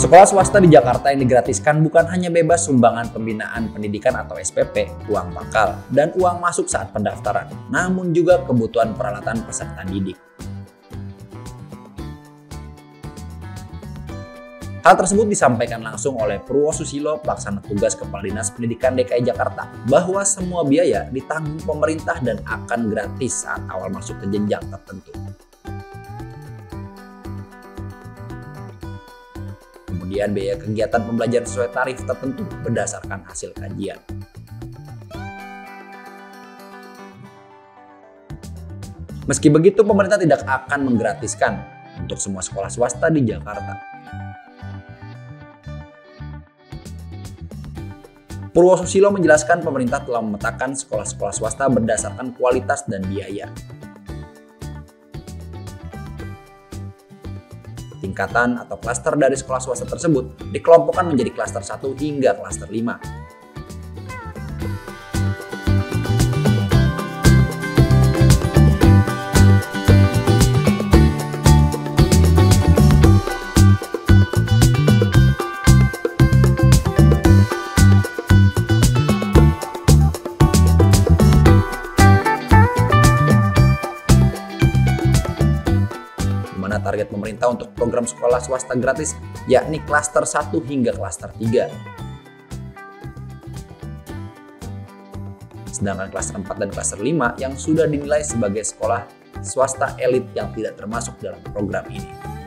Sekolah swasta di Jakarta yang digratiskan bukan hanya bebas sumbangan pembinaan pendidikan atau SPP, uang bakal, dan uang masuk saat pendaftaran, namun juga kebutuhan peralatan peserta didik. Hal tersebut disampaikan langsung oleh Purwosusilo, Pelaksana Tugas Kepala Dinas Pendidikan DKI Jakarta, bahwa semua biaya ditanggung pemerintah dan akan gratis saat awal masuk ke jenjang tertentu. Kemudian biaya kegiatan pembelajaran sesuai tarif tertentu berdasarkan hasil kajian. Meski begitu, pemerintah tidak akan menggratiskan untuk semua sekolah swasta di Jakarta. Purwosusilo menjelaskan pemerintah telah memetakan sekolah-sekolah swasta berdasarkan kualitas dan biaya. Tingkatan atau klaster dari sekolah swasta tersebut dikelompokkan menjadi klaster 1 hingga klaster 5. Target pemerintah untuk program sekolah swasta gratis yakni klaster 1 hingga klaster 3. Sedangkan klaster 4 dan klaster 5 yang sudah dinilai sebagai sekolah swasta elit yang tidak termasuk dalam program ini.